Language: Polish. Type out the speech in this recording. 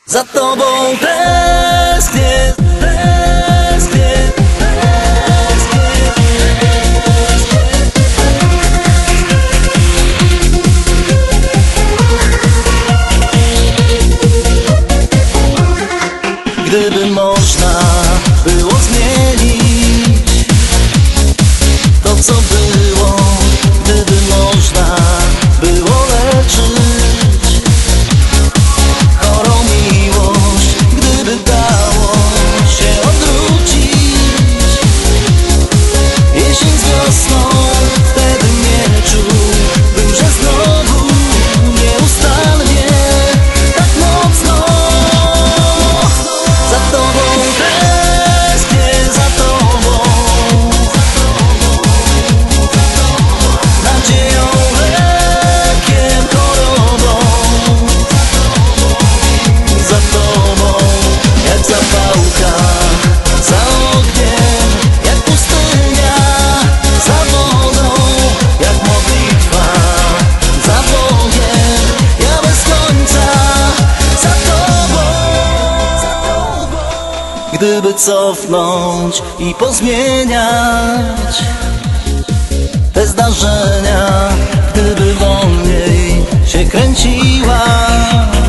Za tobą tęsknię, tęsknię, tęsknię. Gdyby można było zmienić to, co było, gdyby można było leczyć chorą miłość, gdyby dało się odwrócić jesień z wiosną, wtedy nie czułbym, że znowu nieustannie tak mocno za tobą tęsknię, za tobą, nadzieją, lekiem, chorobą, za tobą, jak zapałka, za ogniem, jak pustynia, za wodą, jak modlitwa, za Bogiem, ja bez końca, za tobą. Gdyby cofnąć i pozmieniać te zdarzenia, gdyby wolniej się kręciła